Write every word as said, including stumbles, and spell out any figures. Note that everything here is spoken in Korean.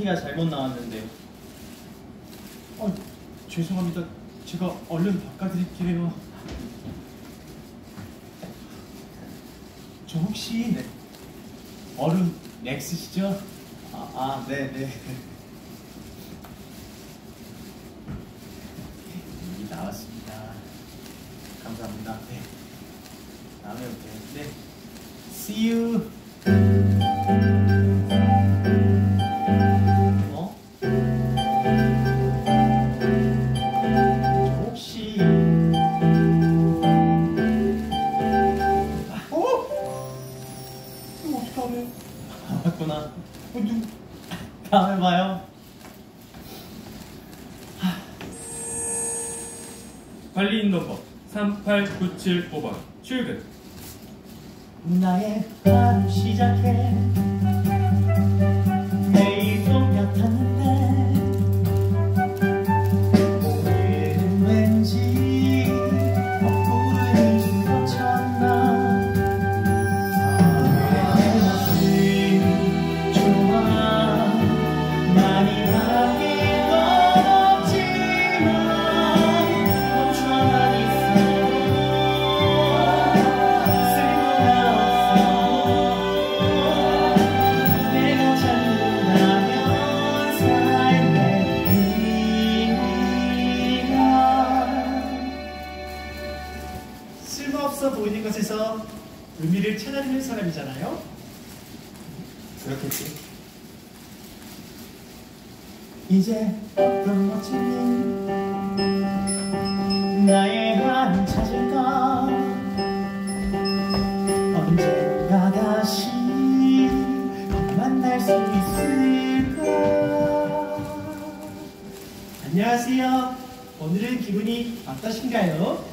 티가 잘못 나왔는데. 어, 죄송합니다. 제가 얼른 바꿔드릴게요. 저 혹시 네. 얼음 넥스시죠? 아, 아, 네, 네. 여기 나왔습니다. 감사합니다. 네. 다음에 올게요. 네. See you. 어? 저 혹시 어? 이거 어떡하래? 맞구나. 어, 누... 다음에 봐요. 관리인 넘버 삼팔구칠오 번 출근. 나의 하루 시작해 매일 똑같았는데 오늘은 왠지 헛구름이 겹쳤나. 내 모습이 좋아 많이 바뀐 건 없지만 멈춰만 있어도 내가 찾는다면 삶의 의미가. 쓸모없어 보이는 것에서 의미를 찾아내는 사람이잖아요. 그렇겠지. 이제 어떤 멋진 일 나의 하루 찾을까. 언젠가 다시 만날 수 있을까. 안녕하세요. 오늘은 기분이 어떠신가요?